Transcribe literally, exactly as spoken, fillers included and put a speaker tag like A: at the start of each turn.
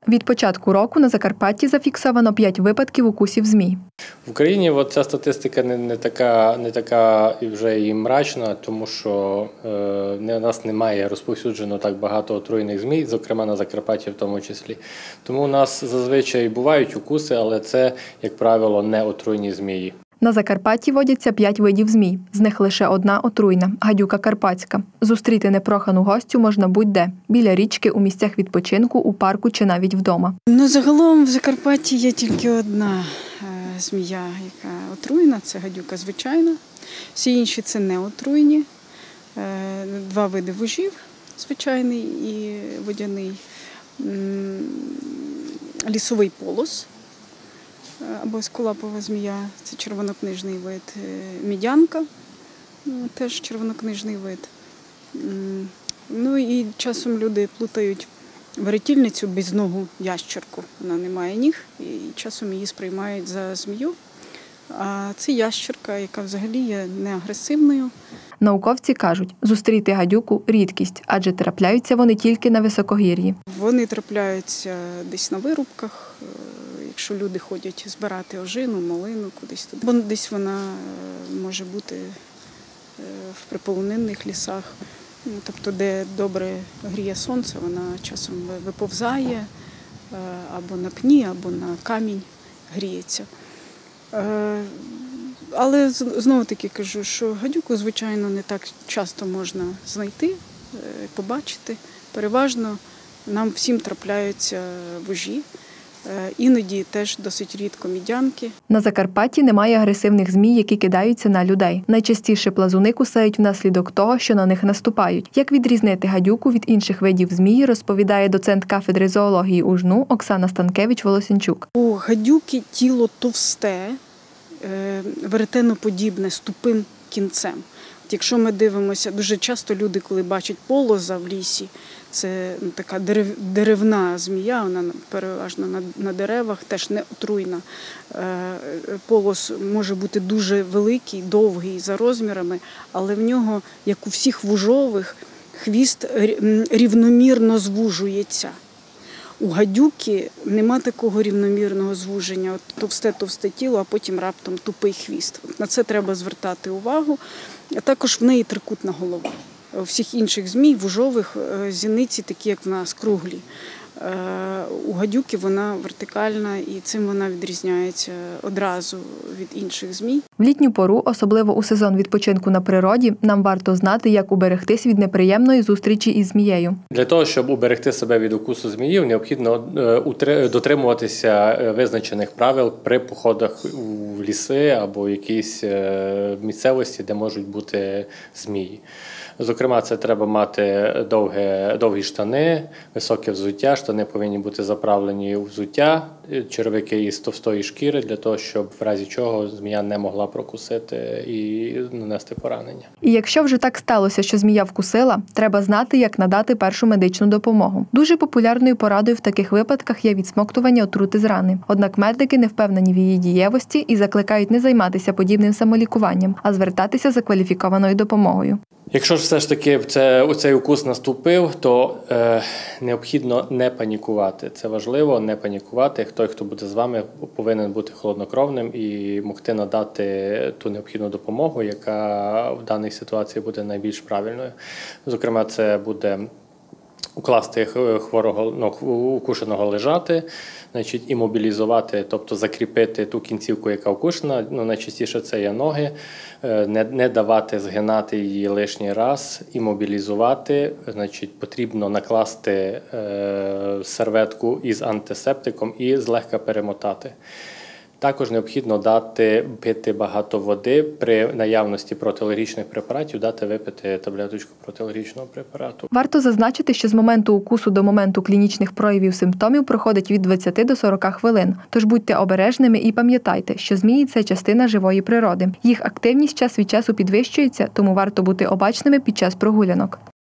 A: Від початку року на Закарпатті зафіксовано п'ять випадків укусів змій.
B: В Україні от ця статистика не, не така, не така і вже і мрачна, тому що е, у нас немає розповсюджено так багато отруєних змій, зокрема на Закарпатті в тому числі. Тому у нас зазвичай бувають укуси, але це, як правило, не отруйні змії.
A: На Закарпатті водяться п'ять видів змій. З них лише одна отруйна – гадюка карпатська. Зустріти непрохану гостю можна будь-де – біля річки, у місцях відпочинку, у парку чи навіть вдома.
C: Ну, загалом в Закарпатті є тільки одна е, змія, яка отруйна – це гадюка звичайна. Всі інші – це не отруйні. Е, два види вужів – звичайний і водяний. М, лісовий полос або ескулапова змія – це червонокнижний вид, мідянка – теж червонокнижний вид. Ну і часом люди плутають веретільницю безногу ящерку, вона не має ніг, і часом її сприймають за змію. А це ящерка, яка взагалі є неагресивною.
A: Науковці кажуть, зустріти гадюку – рідкість, адже трапляються вони тільки на високогір'ї.
C: Вони трапляються десь на вирубках, якщо люди ходять збирати ожину, малину кудись туди. Бо десь вона може бути в приполонинних лісах, тобто де добре гріє сонце, вона часом виповзає або на пні, або на камінь гріється. Але знову-таки кажу, що гадюку, звичайно, не так часто можна знайти, побачити. Переважно нам всім трапляються вужі, іноді теж досить рідко мідянки.
A: На Закарпатті немає агресивних змій, які кидаються на людей. Найчастіше плазуни кусають внаслідок того, що на них наступають. Як відрізнити гадюку від інших видів змії, розповідає доцент кафедри зоології УЖНУ Оксана Станкевич-Волосенчук.
C: У гадюки тіло товсте, веретеноподібне, з тупим кінцем. От якщо ми дивимося, дуже часто люди, коли бачать полоза в лісі, це така дерев, деревна змія, вона переважно на, на деревах, теж не отруйна. Полоз може бути дуже великий, довгий за розмірами, але в нього, як у всіх вужових, хвіст рівномірно звужується. У гадюки нема такого рівномірного звуження, товсте-товсте тіло, а потім раптом тупий хвіст. На це треба звертати увагу. А також в неї трикутна голова. У всіх інших змій, вужових, зіниці такі, як в нас, круглі. У гадюки вона вертикальна і цим вона відрізняється одразу від інших змій.
A: В літню пору, особливо у сезон відпочинку на природі, нам варто знати, як уберегтись від неприємної зустрічі із змією.
B: Для того, щоб уберегти себе від укусу зміїв, необхідно дотримуватися визначених правил при походах в ліси або якісь місцевості, де можуть бути змії. Зокрема, це треба мати довге, довгі штани, високе взуття. Штани повинні бути заправлені у взуття, черевики із товстої шкіри, для того, щоб в разі чого змія не могла прокусити і нанести поранення.
A: І якщо вже так сталося, що змія вкусила, треба знати, як надати першу медичну допомогу. Дуже популярною порадою в таких випадках є відсмоктування отрути з рани. Однак медики не впевнені в її дієвості і закликають не займатися подібним самолікуванням, а звертатися за кваліфікованою допомогою.
B: Якщо ж все ж таки це, цей укус наступив, то е, необхідно не панікувати. Це важливо, не панікувати. Той, хто буде з вами, повинен бути холоднокровним і могти надати ту необхідну допомогу, яка в даній ситуації буде найбільш правильною. Зокрема, це буде укласти хворого, ну, укушеного лежати, значить, імобілізувати, тобто закріпити ту кінцівку, яка укушена, ну, найчастіше це є ноги, не, не давати згинати її лишній раз, імобілізувати, значить, потрібно накласти е, серветку із антисептиком і злегка перемотати. Також необхідно дати пити багато води, при наявності протиалергічних препаратів дати випити таблеточку протиалергічного препарату.
A: Варто зазначити, що з моменту укусу до моменту клінічних проявів симптомів проходить від двадцяти до сорока хвилин. Тож будьте обережними і пам'ятайте, що змії – це частина живої природи. Їх активність час від часу підвищується, тому варто бути обачними під час прогулянок.